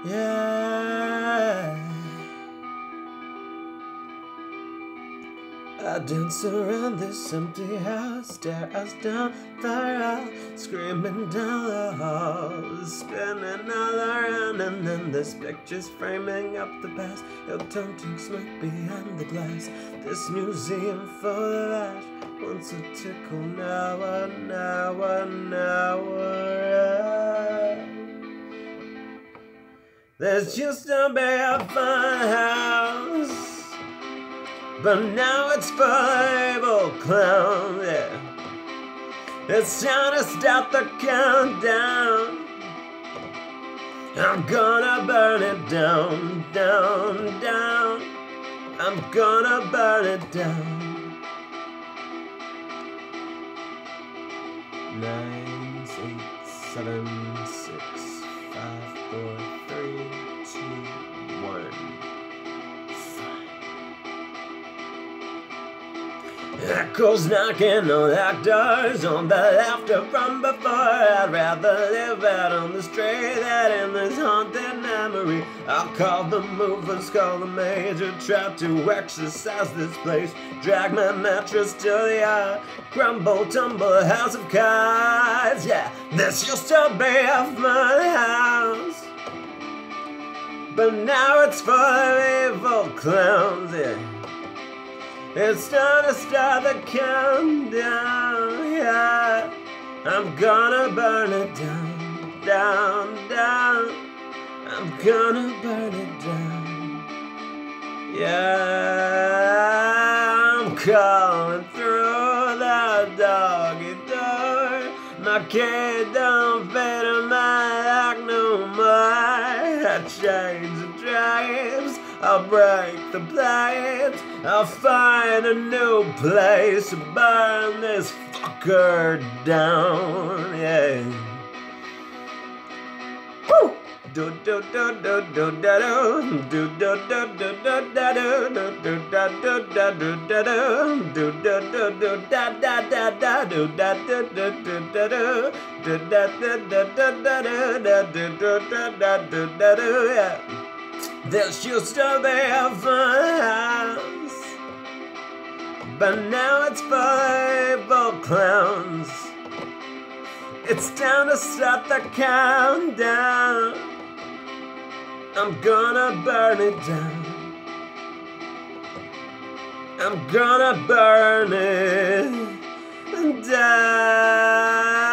Yeah. I dance around this empty house, stare us down the aisle, screaming down the hall, spinning all around, and then this picture's framing up the past. Your tongue to smoke behind the glass. This museum full of ash, once a tickle, now an hour. There's used to be a fun house, but now it's full of evil clowns, yeah. It's time to start the countdown. I'm gonna burn it down, down, down. I'm gonna burn it down. 9, 8, 7, 6, 5, 4, 3, 2, 1. Echoes knocking on locked doors, on the laughter from before. I'd rather live out on the street than in this haunted memory. I'll call the movers, call the major, try to exercise this place. Drag my mattress to the yard, crumble, tumble, house of cards. Yeah, this used to be a fun house, but now it's full of evil clowns, yeah. It's time to start the countdown, yeah. I'm gonna burn it down, down, down. I'm gonna burn it down, yeah. I'm calling through the doggy door. My kid don't fit in my lock no more. I change the drapes, I'll break the plates, I'll find a new place to burn this fucker down, yeah. Woo! Do do do do do da do do do do do da da do do da do da do da do do do do da da da da do da do do do da do do da da da da da do da do da do, yeah. This used to be a fun house, but now it's full of evil clowns. It's time to start the countdown. I'm gonna burn it down. I'm gonna burn it down.